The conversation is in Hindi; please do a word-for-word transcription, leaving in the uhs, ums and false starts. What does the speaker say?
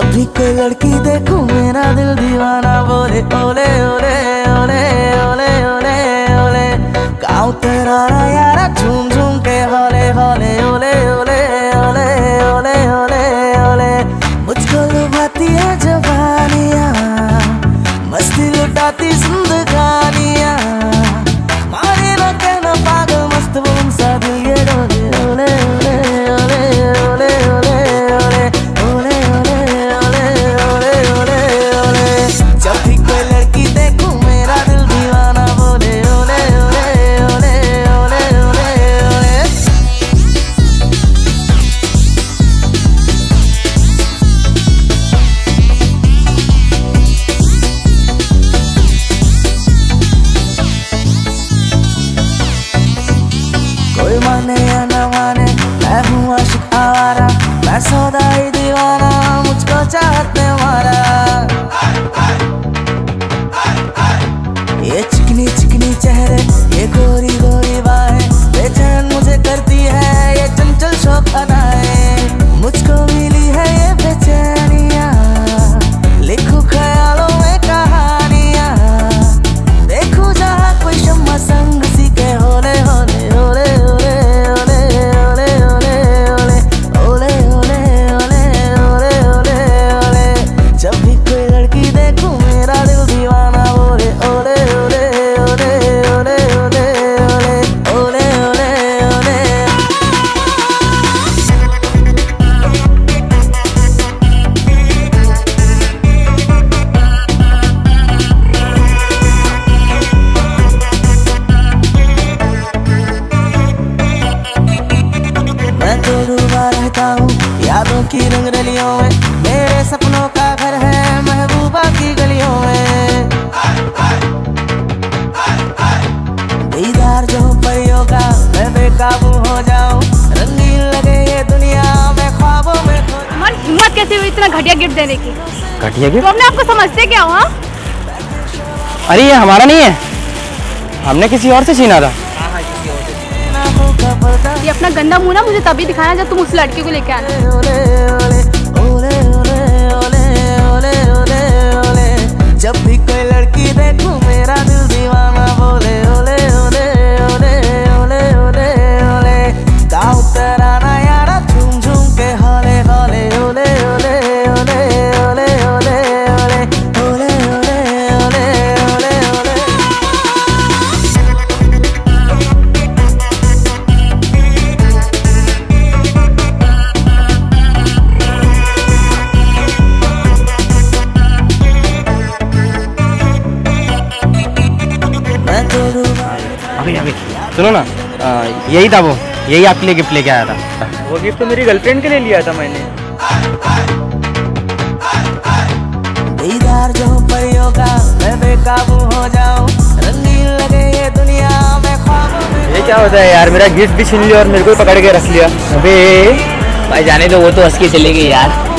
जब भी कोई लड़की देखूं मेरा दिल दीवाना बोले ओले ओले ओले ओले ओले ओले गाँव तेरा यारा झूम झूम के हौले हौले ओले ओले ओले ओले ओले ओले मुझको लुभाती है जवानियाँ मस्ती लुटाती जिंदगानियाँ मारे ना कहना पागल मस्त बम सा दिल ये डोले ओले ओले ओले ओले ओले ओले ओले ओले ओले ओले ओले जब भी कोई लड़की देखूं मेरा दिल दीवाना बोले ओले ओले ओले ओले ओले ओले कोई माने या न माने मैं हूँ आशिक आवारा मैं सौदाई दीवाना मुझको चाहते मारा ये चिकनी चिकनी चेहरे ये गोरी गोरी बाहें बेचैन मुझे करती है ये चंचल शौक अदाएं मुझको मिली है ये बेचैनियाँ लिखूं ख्यालों में कहानियाँ देखूं जहाँ कोई शम्मा संग सी के होले होले होले होले होले होले होले होले होले होले होले होले होले जब भी कोई लड़की देखूं मेरा दिल दीवाना बोले ओले ओले ओले ओले ओले ओले ओले ओले ओले मैं तो डूबा रहता हूँ यादों की रंग रलियों में मेरे सपनों का घर है महबूबा की गलियों में दीदार जो परियों का मैं बेकाबू हो जाऊं रंगीन लगे ये दुनिया मैं ख्वाबों में खो हमारी हिम्मत कैसे हुई इतना घटिया गिफ्ट देने की? घटिया गिफ्ट? तो हमने आपको समझते क्या हुआ? अरे ये हमारा नहीं है, हमने किसी और से छीना था। ये अपना गंदा मुंह ना मुझे तभी दिखाना जब तुम उस लड़के को लेके आना। ओले ओले ओले ओले ओले ओले ओले जब भी कोई लड़की देखूं मेरा दिल दीवाना बोले ओले ओले ओले ओले ओले ओले गाँव तेरा ना यारा झूम झूम के हौले हौले ओले ओले ओले ओले ओले ओले ओले ओले ओले ओले ओले अभी अभी सुनो ना, आ, यही था वो, यही आपके लिए गिफ्ट लेके आया था। वो गिफ्ट तो मेरी गर्लफ्रेंड के लिए लिया था मैंने। दीदार जो परियों का मैं बेकाबू हो जाऊं रंगीन लगे ये दुनिया मैं ख्वाबों में। ये क्या होता है यार, मेरा गिफ्ट भी छीन लिया और मेरे को पकड़ के रख लिया। अबे भाई जाने दो, वो तो हंस के चलेगी यार।